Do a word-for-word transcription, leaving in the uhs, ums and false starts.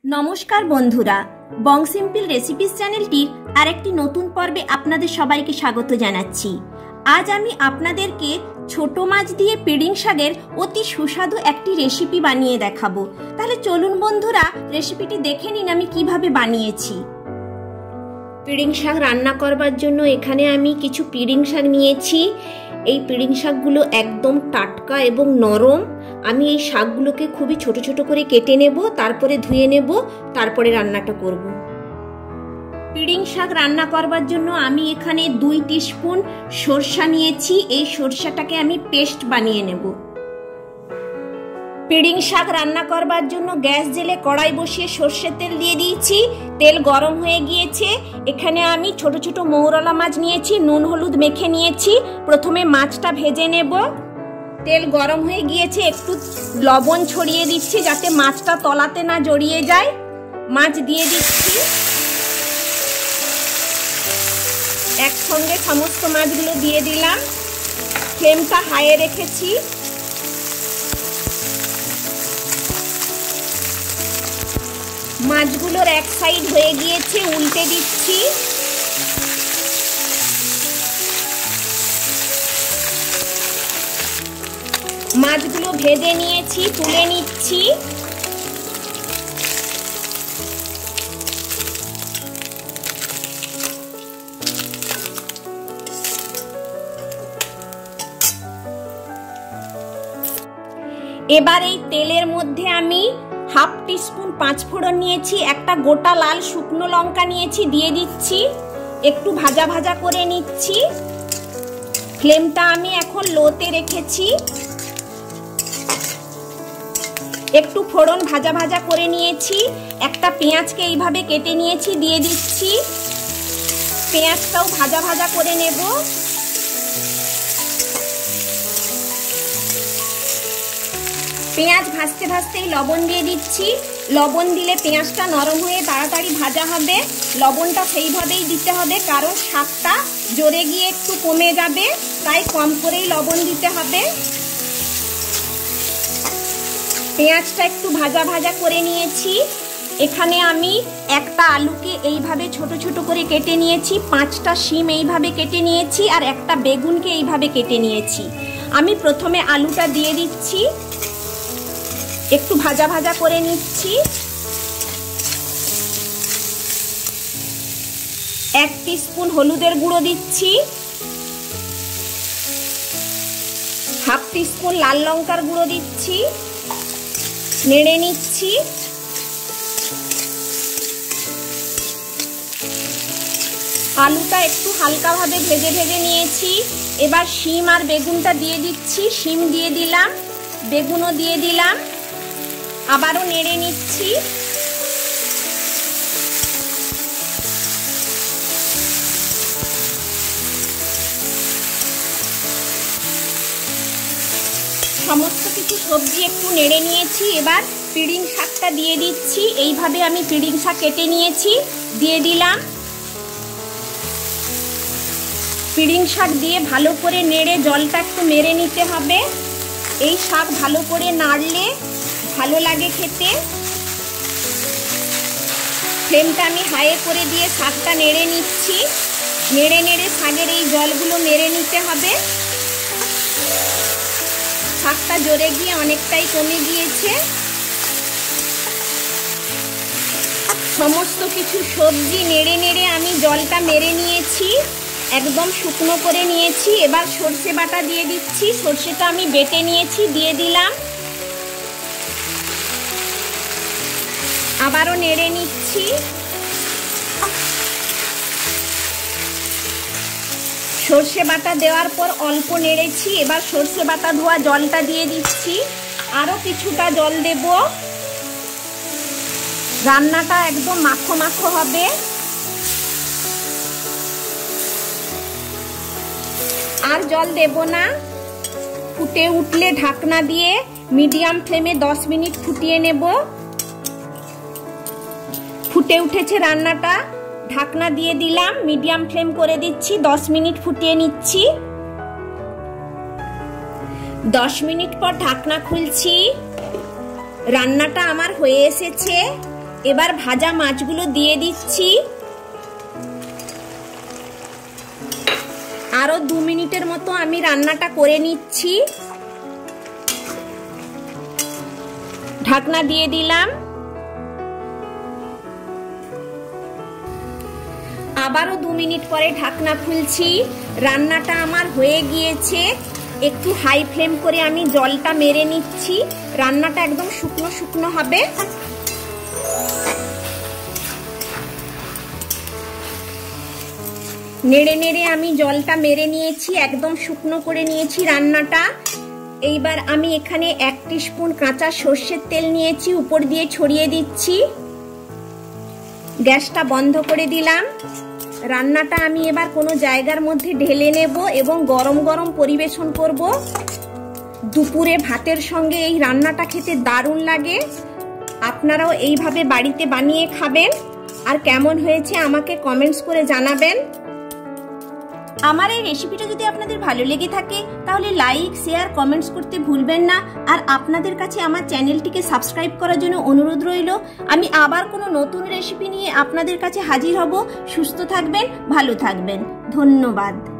नमस्कार बंधुरा बंग simple recipes चैनलটির আরেকটি নতুন পর্বে আপনাদের সবাইকে স্বাগত জানাচ্ছি। আজ আমি আপনাদেরকে ছোট মাছ দিয়ে পিড়িং শাকের অতি সুস্বাদু একটি রেসিপি বানিয়ে দেখাবো। তাহলে চলুন বন্ধুরা রেসিপিটি দেখে নিন আমি কিভাবে বানিয়েছি। পিড়িং শাক রান্না করবার জন্য এখানে আমি কিছু পিড়িং শাক নিয়েছি। এই পিড়িং শাকগুলো একদম টাটকা এবং নরম। আমি এই শাকগুলোকে খুবই ছোট ছোট করে কেটে নেব, তারপরে ধুয়ে নেব, তারপরে রান্নাটা করব। পিড়িং শাক রান্না করবার জন্য আমি এখানে দুই টিস্পুন সরষা নিয়েছি। এই সরষাটাকে আমি পেস্ট বানিয়ে নেব। পিড়িং শাক রান্না করবার জন্য গ্যাস জেলে কড়াই বসিয়ে সরষের তেল দিয়ে দিয়েছি। তেল গরম হয়ে গিয়েছে। এখানে আমি ছোট ছোট মৌরলা মাছ নিয়েছি, নুন হলুদ মেখে নিয়েছি। প্রথমে মাছটা ভেজে নেব। তেল গরম হয়ে গিয়েছে, একটু লবণ ছড়িয়ে দিচ্ছি যাতে মাছটা তলাতে না জড়িয়ে যায়। মাছ দিয়ে দিচ্ছি। একসঙ্গে সমস্ত মাছগুলো দিয়ে দিলাম। ফ্লেমটা হাইয়ে রেখেছি। মাছগুলোর এক সাইড হয়ে গিয়েছে, উল্টে দিচ্ছি। মাছগুলো ভেজে নিয়েছি, তুলে নিচ্ছি। এবার এই তেলের মধ্যে আমি হাফ টিস্পুন পাঁচফোড়ন নিয়েছি, একটা গোটা লাল শুকনো লঙ্কা নিয়েছি, দিয়ে দিচ্ছি। একটু ভাজা ভাজা করে নিচ্ছি। ফ্লেমটা আমি এখন লোতে রেখেছি। একটু ফোড়ন ভাজা ভাজা করে নিয়েছি। একটা পেঁয়াজকে এইভাবে কেটে নিয়েছি, দিয়ে দিচ্ছি। পেঁয়াজটাও ভাজা ভাজা করে নেব। পেঁয়াজ ভাজতে ভাজতেই লবণ দিয়ে দিচ্ছি। লবণ দিলে পেঁয়াজটা নরম হয়ে তাড়াতাড়ি ভাজা হবে। লবণটা সেইভাবেই দিতে হবে, কারণ শাকটা জোরে গিয়ে একটু কমে যাবে, তাই কম করেই লবণ দিতে হবে। পেঁয়াজটা একটু ভাজা ভাজা করে নিয়েছি। এখানে আমি একটা আলুকে এইভাবে ছোট ছোট করে কেটে নিয়েছি, পাঁচটা শিম এইভাবে কেটে নিয়েছি, আর একটা বেগুনকে এইভাবে কেটে নিয়েছি। আমি প্রথমে আলুটা দিয়ে দিচ্ছি, একটু ভাজা ভাজা করে নিচ্ছি। এক টিস্পুন হলুদের গুঁড়ো দিচ্ছি। হাফ টিস্পুন লাল লঙ্কার গুঁড়ো দিচ্ছি। নেড়ে নিচ্ছি। আলুটা একটু হালকাভাবে ভেজে ভেজে নিয়েছি। এবার শিম আর বেগুনটা দিয়ে দিচ্ছি। শিম দিয়ে দিলাম, বেগুনও দিয়ে দিলাম। আবারও নেড়ে নিচ্ছি। সমস্ত কিছু সবজি একটু নেড়ে নিয়েছি। এবার পিড়িং শাকটা দিয়ে দিচ্ছি। এইভাবে আমি পিড়িং শাক কেটে নিয়েছি, দিয়ে দিলাম। পিড়িং শাক দিয়ে ভালো করে নেড়ে জলটা একটু মেরে নিতে হবে। এই শাক ভালো করে নাড়লে ভালো লাগে খেতে। ফ্লেমটা আমি হাইয়ে করে দিয়ে শাকটা নেড়ে নিচ্ছি। নেড়ে নেড়ে শাকের এই জলগুলো মেরে নিতে হবে। শাকটা জোরে গিয়ে অনেকটাই কমে গিয়েছে। সমস্ত কিছু সবজি নেড়ে নেড়ে আমি জলটা মেরে নিয়েছি, একদম শুকনো করে নিয়েছি। এবার সর্ষে বাটা দিয়ে দিচ্ছি। সর্ষেটা আমি বেটে নিয়েছি, দিয়ে দিলাম। আবারও নেড়ে নিচ্ছি। সর্ষে বাটা দেওয়ার পর অল্প নেড়েছি। এবার সর্ষে বাটা ধোয়া জলটা দিয়ে দিচ্ছি। আরও কিছুটা জল দেব। রান্নাটা একদম মাখো মাখো হবে। আর জল দেব না। ফুটে উঠলে ঢাকনা দিয়ে মিডিয়াম ফ্লেমে দশ মিনিট ফুটিয়ে নেব। ফুটে উঠেছে রান্নাটা, ঢাকনা দিয়ে দিলাম। মিডিয়াম ফ্লেম করে দিচ্ছি, দশ মিনিট ফুটিয়ে নিচ্ছি। দশ মিনিট পর ঢাকনা খুলছি। রান্নাটা আমার হয়ে এসেছে। এবার ভাজা মাছগুলো দিয়ে দিচ্ছি। আরো দু মিনিটের মতো আমি রান্নাটা করে নিচ্ছি। ঢাকনা দিয়ে দিলাম। আবারও দু মিনিট পরে ঢাকনা খুলছি। রান্নাটা আমার হয়ে গিয়েছে। একটু হাই ফ্লেম করে আমি জলটা মেরে নিচ্ছি। রান্নাটা একদম শুকনো শুকনো হবে। নেড়ে নেড়ে আমি জলটা মেরে নিয়েছি, একদম শুকনো করে নিয়েছি রান্নাটা। এইবার আমি এখানে এক টিস্পুন কাঁচা সর্ষের তেল নিয়েছি, উপর দিয়ে ছড়িয়ে দিচ্ছি। গ্যাসটা বন্ধ করে দিলাম। রান্নাটা আমি এবার কোনো জায়গার মধ্যে ঢেলে নেব এবং গরম গরম পরিবেশন করব। দুপুরে ভাতের সঙ্গে এই রান্নাটা খেতে দারুণ লাগে। আপনারাও এইভাবে বাড়িতে বানিয়ে খাবেন। আর কেমন হয়েছে আমাকে কমেন্টস করে জানাবেন। আমার এই রেসিপিটা যদি আপনাদের ভালো লেগে থাকে তাহলে লাইক, শেয়ার, কমেন্টস করতে ভুলবেন না। আর আপনাদের কাছে আমার চ্যানেলটিকে সাবস্ক্রাইব করার জন্য অনুরোধ রইল। আমি আবার কোনো নতুন রেসিপি নিয়ে আপনাদের কাছে হাজির হব। সুস্থ থাকবেন, ভালো থাকবেন। ধন্যবাদ।